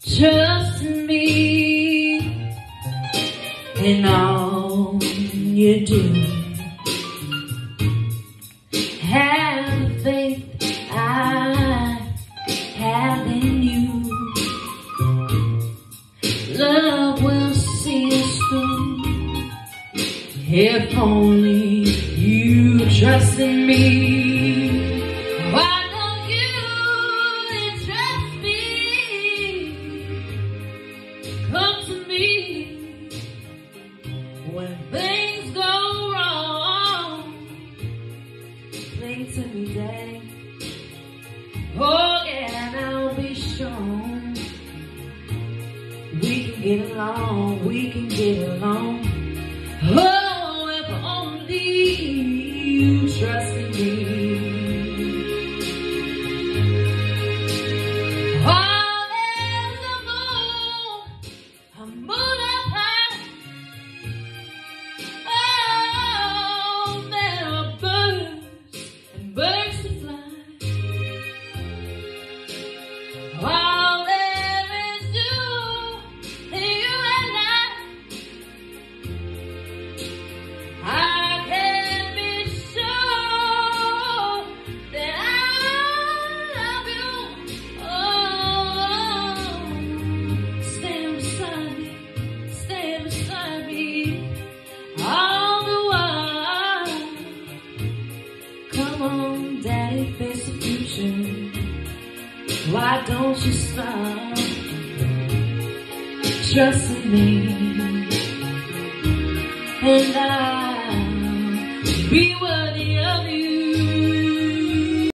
Trust me in all you do. Have the faith I have in you. Love will see us through. If only you trust in me. Why don't you trust me? Come to me when things go wrong. Cling to me, Daddy. Oh yeah, and I'll be strong. We can get along, we can get along. Oh, if only you trust in me. Daddy, face the future. Why don't you stop? Trust in me, and I'll be where